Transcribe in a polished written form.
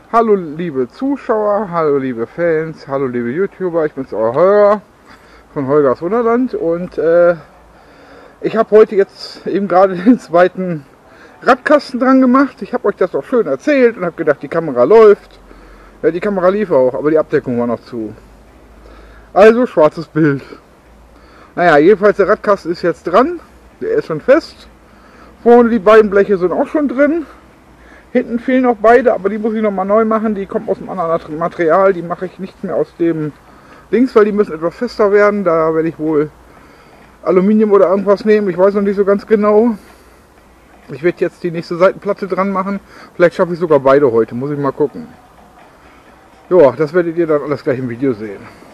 Hallo liebe Zuschauer, hallo liebe Fans, hallo liebe YouTuber, ich bin's euer Holger von Holgers Wunderland und ich habe heute jetzt eben gerade den zweiten Radkasten dran gemacht. Ich habe euch das auch schön erzählt und habe gedacht, die Kamera läuft. Ja, die Kamera lief auch, aber die Abdeckung war noch zu. Also schwarzes Bild. Naja, jedenfalls der Radkasten ist jetzt dran, der ist schon fest. Vorne die beiden Bleche sind auch schon drin. Hinten fehlen noch beide, aber die muss ich nochmal neu machen. Die kommen aus einem anderen Material. Die mache ich nicht mehr aus dem Dings, weil die müssen etwas fester werden. Da werde ich wohl Aluminium oder irgendwas nehmen. Ich weiß noch nicht so ganz genau. Ich werde jetzt die nächste Seitenplatte dran machen. Vielleicht schaffe ich sogar beide heute. Muss ich mal gucken. Ja, das werdet ihr dann alles gleich im Video sehen.